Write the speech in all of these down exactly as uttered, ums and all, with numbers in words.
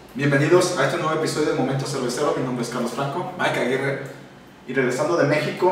Bienvenidos a este nuevo episodio de Momento Cervecero. Mi nombre es Carlos Franco, Mike Aguirre, y regresando de México,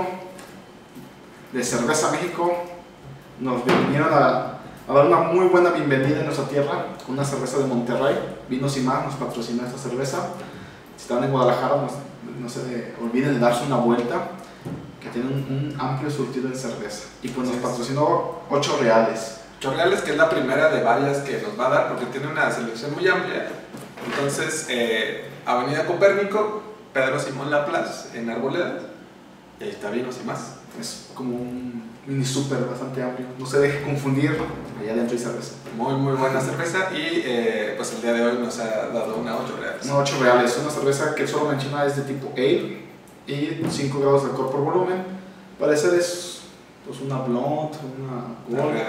de Cerveza México, nos vinieron a, a dar una muy buena bienvenida en nuestra tierra con una cerveza de Monterrey. Vinos y Más nos patrocinó esta cerveza. Si están en Guadalajara, no, no se olviden de darse una vuelta, que tiene un, un amplio surtido en cerveza. Y pues nos patrocinó Ocho Reales. Ocho Reales, que es la primera de varias que nos va a dar, porque tiene una selección muy amplia. Entonces, eh, Avenida Copérnico, Pedro Simón Laplace, en Arboledas, y ahí está Vinos y Más. Es como un mini super bastante amplio. No se deje confundir, allá adentro hay cerveza. Muy, muy buena cerveza, y eh, pues el día de hoy nos ha dado una Ocho Reales. Una Ocho Reales, una cerveza que solo menciona es de tipo ale y cinco grados de alcohol por volumen. Parece es pues, una blonde, una gold.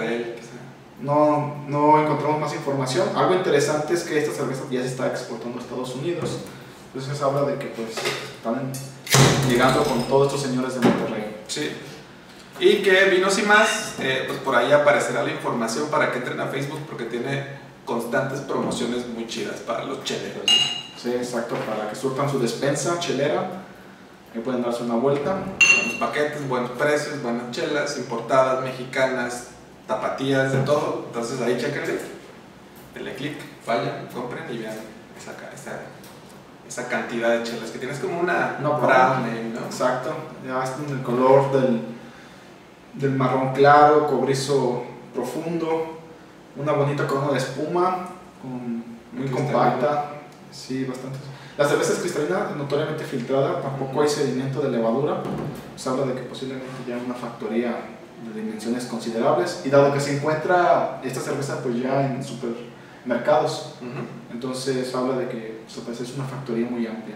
No, no encontramos más información. Algo interesante es que esta cerveza ya se está exportando a Estados Unidos. Entonces habla de que pues están llegando con todos estos señores de Monterrey. Sí. Y que Vinos y Más, eh, pues por ahí aparecerá la información para que entren a Facebook, porque tiene constantes promociones muy chidas para los cheleros, ¿no? Sí, exacto, para que surtan su despensa chelera. Ahí pueden darse una vuelta. Buenos paquetes, buenos precios, buenas chelas, importadas, mexicanas, tapatías, de todo. Entonces ahí chequenle, denle clic, vayan, compren y vean esa, esa, esa cantidad de chelas que tienes, como una no, brown ale, ¿no? Exacto, ya está en el color del, del marrón claro, cobrizo profundo, una bonita corona de espuma, con, muy compacta, sí, bastante. La cerveza es cristalina, notoriamente filtrada, tampoco hay sedimento de levadura, se habla de que posiblemente ya una factoría de dimensiones considerables, y dado que se encuentra esta cerveza pues ya en supermercados, uh-huh. Entonces habla de que pues, es una factoría muy amplia.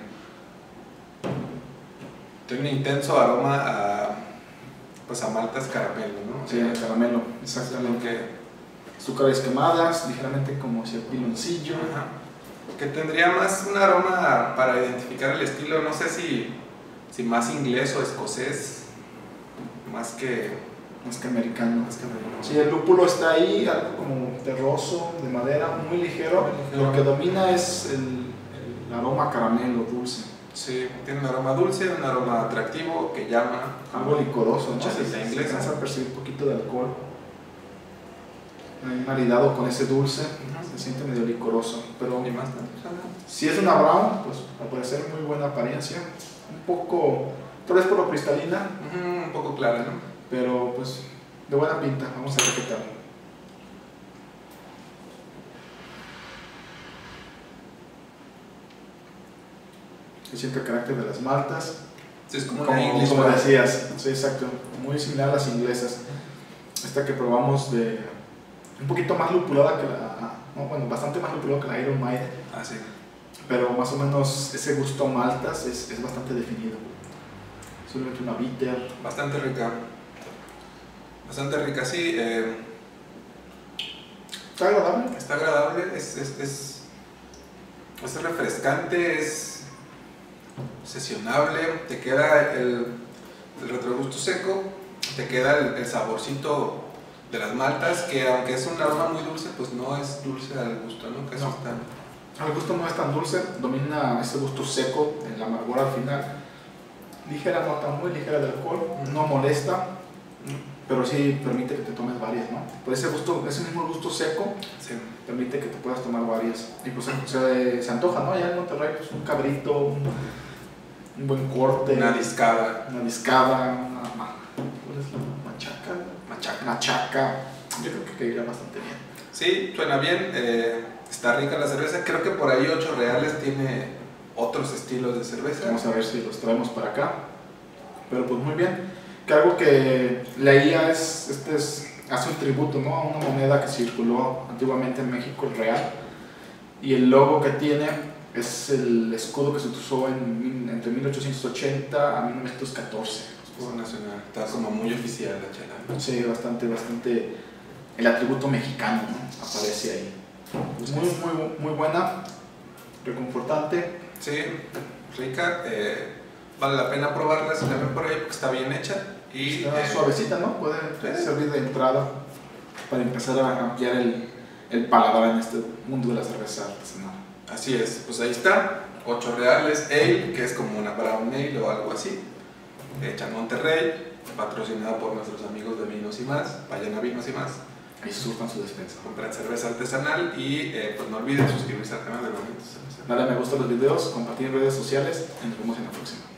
Tiene un intenso aroma a, pues a maltas caramelo, ¿no? Sí, a caramelo, exactamente. Que azúcares quemadas, ligeramente como si el piloncillo. Uh-huh. Que tendría más un aroma para identificar el estilo, no sé si, si más inglés o escocés, más que Más que americano. Más que americano. Sí, el lúpulo está ahí, algo como terroso, de madera, muy ligero. Lo que domina es el, el aroma caramelo dulce. Sí, tiene un aroma dulce, un aroma atractivo que llama. Algo licoroso, ¿no? Se, se inglesa. alcanza a percibir un poquito de alcohol. Ahí maridado con ese dulce, uh-huh. Se siente medio licoroso. Pero ¿Y más? Si es una brown, pues al parecer muy buena apariencia. Un poco, tal vez por lo cristalina. Uh-huh, un poco clara, ¿no? Pero pues de buena pinta. Vamos a ver qué tal. Se siente el carácter de las maltas. Sí, es como, como, una como decías, sí, exacto, muy similar a las inglesas. Esta que probamos de un poquito más lupulada que la, no, bueno, bastante más lupulada que la Iron Maiden. Ah, sí. Pero más o menos ese gusto a maltas es, es bastante definido. Solamente una bitter. Bastante rica. Bastante rica, sí. Eh, ¿Está agradable? Está agradable, es, es, es, es refrescante, es sesionable, te queda el, el retrogusto seco, te queda el, el saborcito de las maltas, que aunque es un aroma muy dulce, pues no es dulce al gusto, ¿no? Que no. Está... El gusto no es tan dulce, domina ese gusto seco, el amargor al final. Ligera nota, muy ligera de alcohol, no molesta. Pero sí permite que te tomes varias, ¿no? Por ese gusto, ese mismo gusto seco, sí. Permite que te puedas tomar varias. Y pues se, se antoja, ¿no? Allá en Monterrey, pues un cabrito, un, un buen corte. Una discada. Una discada, una... ¿Cuál es la machaca? Machaca. Machaca. Yo creo que quedaría bastante bien. Sí, suena bien, eh, está rica la cerveza. Creo que por ahí Ocho Reales tiene otros estilos de cerveza. Vamos a ver si los traemos para acá. Pero pues muy bien. Que algo que leía es, este es, hace un tributo, ¿no? A una moneda que circuló antiguamente en México, el real, y el logo que tiene es el escudo que se usó en, entre mil ochocientos ochenta a mil novecientos catorce. Escudo nacional, está como muy oficial la chela, ¿no? Sí, bastante, bastante, el atributo mexicano, ¿no? Aparece ahí. Muy, muy, muy buena, reconfortante. Sí, rica. Eh, Vale la pena probarla si la ven por ahí porque está bien hecha y está eh, suavecita, ¿no? Puede sí. servir de entrada para empezar a ampliar el, el paladar en este mundo de la cerveza artesanal. Así es, pues ahí está, ocho reales, ale, que es como una brown ale o algo así, hecha en Monterrey, patrocinada por nuestros amigos de Vinos y Más, vayan a Vinos y Más. Ahí surtan su despensa. Comprar cerveza artesanal y eh, pues no olviden suscribirse al canal de Momentos. Dale me gusta a los videos, compartir en redes sociales y nos vemos en la próxima.